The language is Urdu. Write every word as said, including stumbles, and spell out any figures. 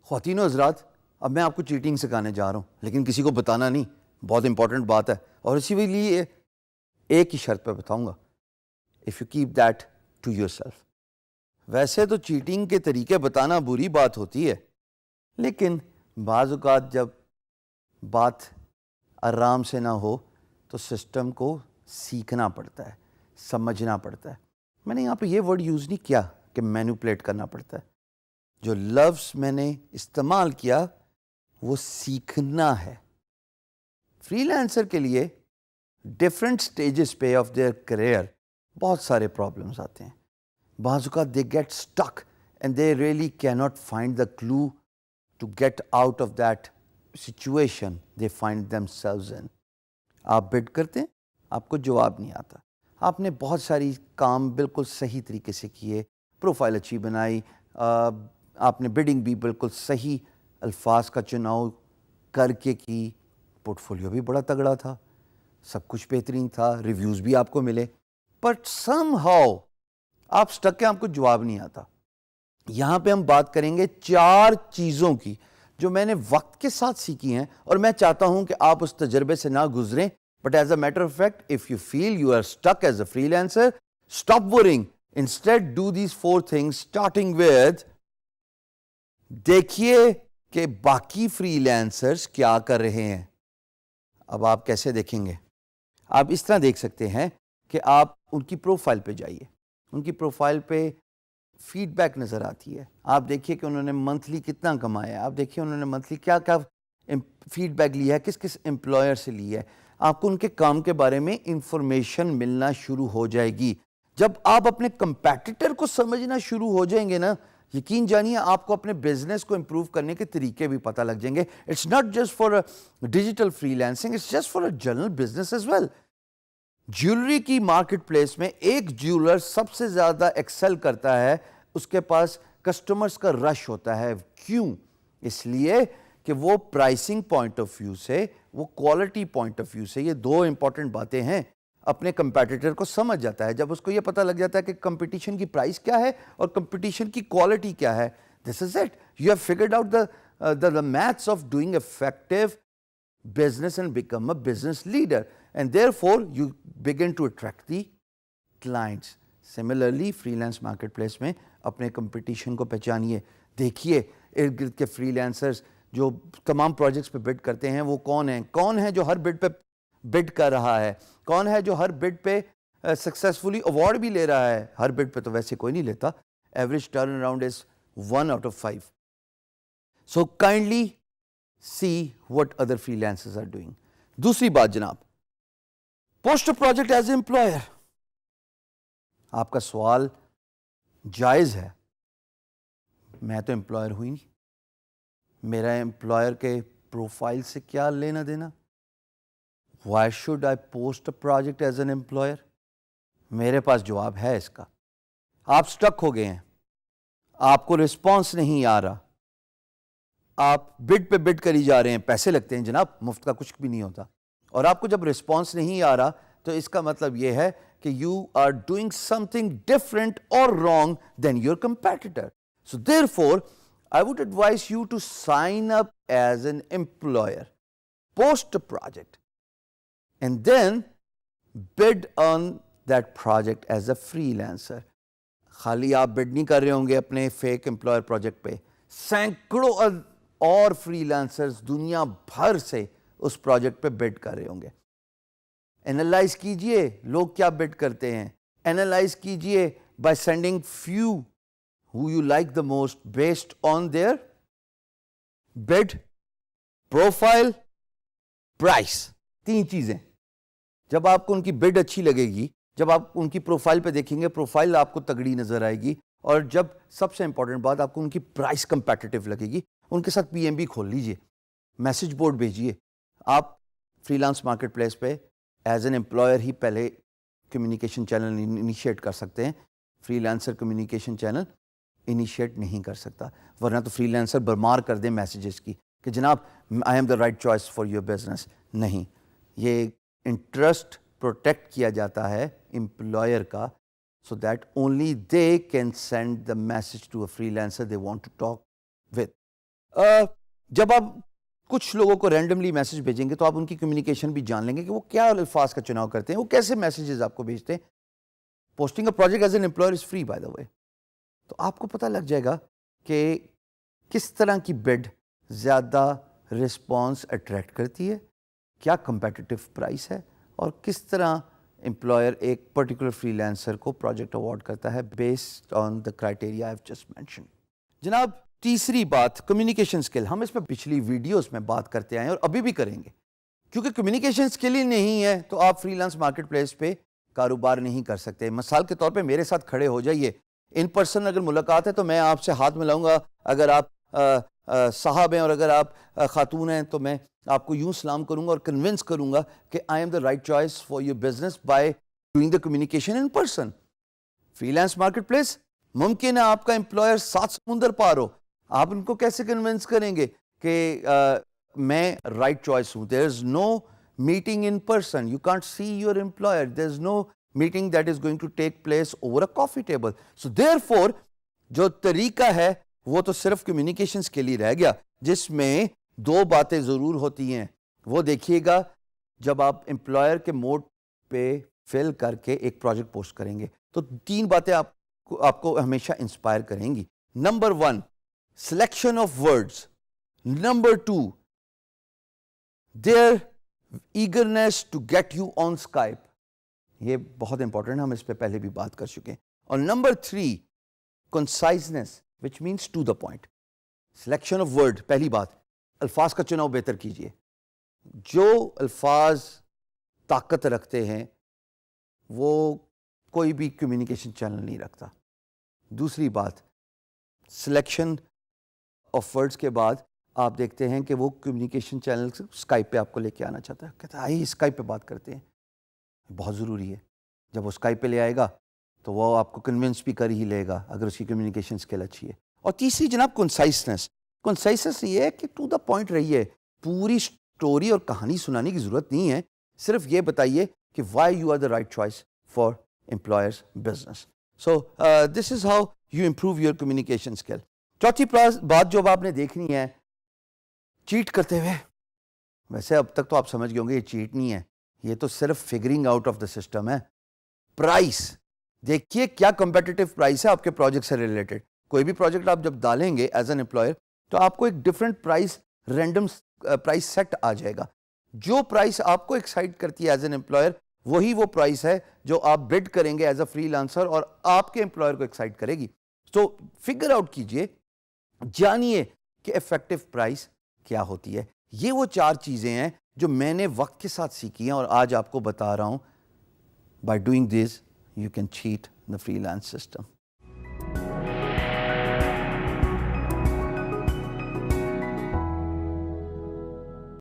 خواتین و حضرات، اب میں آپ کو چیٹنگ سکھانے جا رہا ہوں، لیکن کسی کو بتانا نہیں، بہت امپورٹنٹ بات ہے، اور اسی لیے ایک ہی شرط پہ بتاؤں گا، if you keep that to yourself. ویسے تو چیٹنگ کے طریقے بتانا بری بات ہوتی ہے، لیکن بعض اوقات جب بات آرام سے نہ ہو تو سسٹم کو سیکھنا پڑتا ہے، سمجھنا پڑتا ہے۔ میں نے یہاں پہ یہ ورڈ یوز نہیں کیا کہ مینوپلیٹ کرنا پڑتا ہے، جو لفظ میں نے استعمال کیا وہ سیکھنا ہے۔ فری لانسر کے لیے ڈفرینٹ سٹیجز پہ آف دیئر کریئر بہت سارے پرابلمس آتے ہیں۔ بعض اوقات they get stuck and they really کی not find the clue to get out of that situation they find themselves in. آپ بڈ کرتے ہیں، آپ کو جواب نہیں آتا، آپ نے بہت ساری کام بالکل صحیح طریقے سے کیے، پروفائل اچھی بنائی، آپ نے بڈنگ بھی بالکل صحیح الفاظ کا چناؤ کر کے کی، پورٹ فولیو بھی بڑا تگڑا تھا، سب کچھ بہترین تھا، ریویوز بھی آپ کو ملے، بٹ سم ہاؤ آپ سٹک ہیں، آپ کو جواب نہیں آتا۔ یہاں پہ ہم بات کریں گے چار چیزوں کی جو میں نے وقت کے ساتھ سیکھی ہیں، اور میں چاہتا ہوں کہ آپ اس تجربے سے نہ گزریں، but as a matter of fact if you feel you are stuck as a freelancer, stop worrying, instead do these four things starting with دیکھیے کہ باقی فری لینسرز کیا کر رہے ہیں۔ اب آپ کیسے دیکھیں گے؟ آپ اس طرح دیکھ سکتے ہیں کہ آپ ان کی پروفائل پہ جائیے، ان کی پروفائل پہ فیڈ بیک نظر آتی ہے، آپ دیکھیے کہ انہوں نے منتھلی کتنا کمایا ہے، آپ دیکھیے انہوں نے منتھلی کیا کیا فیڈ بیک لیا ہے، کس کس امپلائر سے لی ہے، آپ کو ان کے کام کے بارے میں انفارمیشن ملنا شروع ہو جائے گی۔ جب آپ اپنے کمپیٹیٹر کو سمجھنا شروع ہو جائیں گے نا، یقین جانیے آپ کو اپنے بزنس کو امپروو کرنے کے طریقے بھی پتہ لگ جائیں گے۔ It's not just for digital freelancing, it's just for a general business as well. Jewellery کی مارکیٹ پلیس میں ایک جیولر سب سے زیادہ ایکسل کرتا ہے، اس کے پاس کسٹمرز کا رش ہوتا ہے، کیوں؟ اس لیے کہ وہ پرائسنگ پوائنٹ آف ویو سے، وہ کوالٹی پوائنٹ آف ویو سے، یہ دو امپورٹنٹ باتیں ہیں، اپنے کمپیٹیٹر کو سمجھ جاتا ہے۔ جب اس کو یہ پتہ لگ جاتا ہے کہ کمپٹیشن کی پرائس کیا ہے اور کمپٹیشن کی کوالٹی کیا ہے، this is it, you have figured out the maths of doing effective business and become a business leader, and therefore you begin to attract the clients. Similarly freelance marketplace میں اپنے کمپٹیشن کو پہچانیے، دیکھیے ارد گرد کے فری لینسرز جو تمام پروجیکٹس پہ بڈ کرتے ہیں وہ کون ہیں، کون ہے جو ہر بڈ پہ بڈ کر رہا ہے، کون ہے جو ہر بڈ پہ سکسیسفلی ایوارڈ بھی لے رہا ہے۔ ہر بڈ پہ تو ویسے کوئی نہیں لیتا، average turnaround is one out of five. So kindly see what other freelancers are doing۔ دوسری بات جناب، post project as a employer, آپ کا سوال جائز ہے، میں تو امپلائر ہوئی نہیں، میرا امپلائر کے پروفائل سے کیا لینا دینا؟ Why should I post a project as an employer؟ میرے پاس جواب ہے اس کا۔ آپ سٹک ہو گئے ہیں، آپ کو رسپانس نہیں آ رہا، آپ بڈ پہ بڈ کری جا رہے ہیں، پیسے لگتے ہیں جناب، مفت کا کچھ بھی نہیں ہوتا، اور آپ کو جب رسپانس نہیں آ رہا تو اس کا مطلب یہ ہے کہ you are doing something different اور wrong then your competitor. So therefore I would advise you to sign up as an employer, post project and then bid on that project as a freelancer. خالی آپ بڈ نہیں کر رہے ہوں گے اپنے فیک امپلائر پروجیکٹ پہ، سینکڑوں اور فری لینسرز دنیا بھر سے اس پروجیکٹ پہ بڈ کر رہے ہوں گے۔ اینالائز کیجئے لوگ کیا بڈ کرتے ہیں، اینالائز کیجئے by sending few who you like the most based on their bid, profile, price۔ تین چیزیں، جب آپ کو ان کی بڈ اچھی لگے گی، جب آپ ان کی پروفائل پہ دیکھیں گے پروفائل آپ کو تگڑی نظر آئے گی، اور جب سب سے امپورٹنٹ بات آپ کو ان کی پرائس کمپیٹیٹیو لگے گی، ان کے ساتھ پی ایم بی کھول لیجئے، میسج بورڈ بھیجئے۔ آپ فری لانس مارکیٹ پلیس پہ ایز این امپلائر ہی پہلے کمیونیکیشن چینل انیشیٹ کر سکتے ہیں، freelancer communication channel initiate نہیں کر سکتا، ورنہ تو فری لانسر برمار کر دیں میسیجز کی کہ جناب I am the right choice for your business. نہیں، یہ انٹرسٹ پروٹیکٹ کیا جاتا ہے امپلائر کا، so that only they can send the message to a freelancer they want to talk with. جب آپ کچھ لوگوں کو رینڈملی میسج بھیجیں گے تو آپ ان کی کمیونیکیشن بھی جان لیں گے کہ وہ کیا الفاظ کا چناؤ کرتے ہیں, وہ کیسے میسیجز آپ کو بھیجتے ہیں. Posting a project as an employer is free by the way. تو آپ کو پتہ لگ جائے گا کہ کس طرح کی بڈ زیادہ رسپانس اٹریکٹ کرتی ہے, کیا کمپیٹیٹو پرائس ہے, اور کس طرح امپلائر ایک پرٹیکولر فری لینسر کو پروجیکٹ اوارڈ کرتا ہے based on the criteria I have just mention. جناب تیسری بات کمیونیکیشن اسکل. ہم اس میں پچھلی ویڈیوز میں بات کرتے آئے ہیں اور ابھی بھی کریں گے, کیونکہ کمیونیکیشن اسکل ہی نہیں ہے تو آپ فری لانس مارکیٹ پلیس پہ کاروبار نہیں کر سکتے. مثال کے طور پہ میرے ساتھ کھڑے ہو جائیے, ان پرسن اگر ملاقات ہے تو میں آپ سے ہاتھ ملاؤں گا, اگر آپ صاحب ہیں اور اگر آپ خاتون ہیں تو میں آپ کو یوں سلام کروں گا اور کنونس کروں گا کہ I am the right choice for your business by doing the communication in person. Freelance marketplace ممکن ہے آپ کا امپلائر سات سمندر پار ہو, آپ ان کو کیسے کنونس کریں گے کہ میں رائٹ چوائس ہوں. There is no meeting in person, you can't see your employer, there is no meeting that is going to take place over a coffee table. So therefore جو طریقہ ہے وہ تو صرف کمیونیکیشنز کے لیے رہ گیا, جس میں دو باتیں ضرور ہوتی ہیں. وہ دیکھیے گا جب آپ امپلائر کے موڈ پہ فل کر کے ایک پروجیکٹ پوسٹ کریں گے تو تین باتیں آپ کو آپ کو ہمیشہ انسپائر کریں گی. Number one, selection of words. Number two, their eagerness to get you on Skype. یہ بہت امپورٹنٹ ہے, ہم اس پہ پہلے بھی بات کر چکے ہیں. اور number three, conciseness which means to the point. Selection of word, پہلی بات الفاظ کا چناؤ بہتر کیجیے. جو الفاظ طاقت رکھتے ہیں وہ کوئی بھی کمیونیکیشن چینل نہیں رکھتا. دوسری بات, سلیکشن آف ورڈز کے بعد آپ دیکھتے ہیں کہ وہ کمیونیکیشن چینل اسکائپ پہ آپ کو لے کے آنا چاہتا ہے, کہتا ہے آئیے اسکائپ پہ بات کرتے ہیں. بہت ضروری ہے, جب وہ اسکائپ پہ لے آئے گا تو وہ آپ کو کنونس بھی کر ہی لے گا اگر اس کی کمیونیکیشن اسکل اچھی ہے. اور تیسری جناب کنسائسنس. کنسائسنس یہ ہے کہ ٹو دا پوائنٹ رہیے, پوری اسٹوری اور کہانی سنانے کی ضرورت نہیں ہے, صرف یہ بتائیے کہ why you are the right choice for employer's business. So this is how you improve your communication skill. چوتھی بات جو آپ نے دیکھنی ہے, چیٹ کرتے ہوئے. ویسے اب تک تو آپ سمجھ گئے ہوں گے یہ چیٹ نہیں ہے, یہ تو صرف figuring out of the system ہے. پرائس دیکھیے کیا کمپیٹیٹو پرائس ہے آپ کے پروجیکٹ سے ریلیٹڈ. کوئی بھی پروجیکٹ آپ جب ڈالیں گے ایز این امپلائر تو آپ کو ایک different price random price set آ جائے گا. جو پرائس آپ کو ایکسائٹ کرتی ہے ایز این امپلائر وہی وہ پرائس ہے جو آپ بڈ کریں گے ایز اے فری لانسر اور آپ کے امپلائر کو ایکسائٹ کرے گی. تو فگر آؤٹ کیجئے, جانیے کہ افیکٹو پرائس کیا ہوتی ہے. یہ وہ چار چیزیں ہیں جو میں نے وقت کے ساتھ سیکھی ہیں اور آج آپ کو بتا رہا ہوں. By doing this you can cheat the freelance system.